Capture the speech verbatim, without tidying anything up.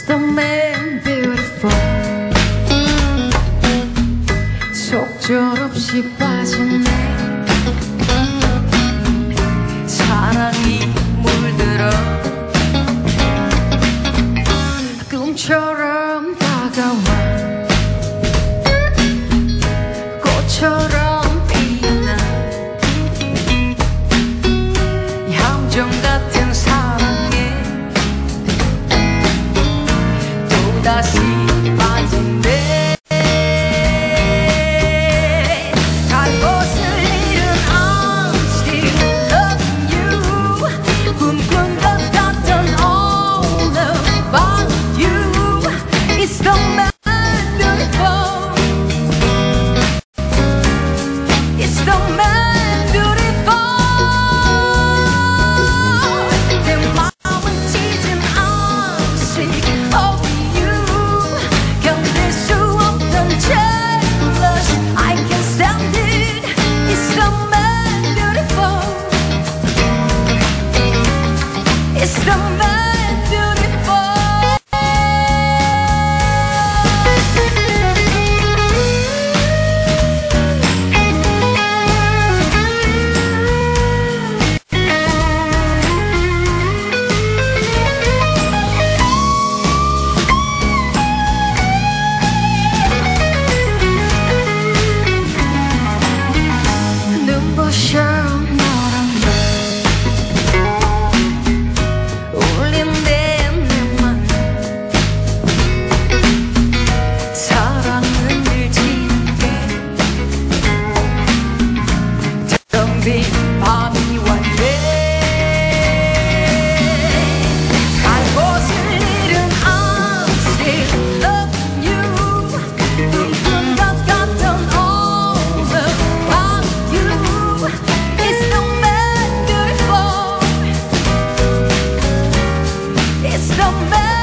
the man beautiful 속절없이 빠지네 사랑이 물들어 꿈처럼 다가와 꽃처럼 피어나 함정 같은 사랑에 또다시 빠진대 갈 곳을 잃은 I'm still loving you 꿈꾼 것 같던 all about you It's the man beautiful It's the man beautiful 내 마음은 찢은 I'm sick of you 견딜 수 없던 jealous I can't stand it It's the man beautiful It's the man beautiful 눈부셔 너랑 나 울린대 내 맘 사랑은 밀치는 게 텅 빈 밤이 왔네 갈 곳을 잃은 I'm still loving you 꿈꾼 것 같던 all about you It's the man beautiful It's the man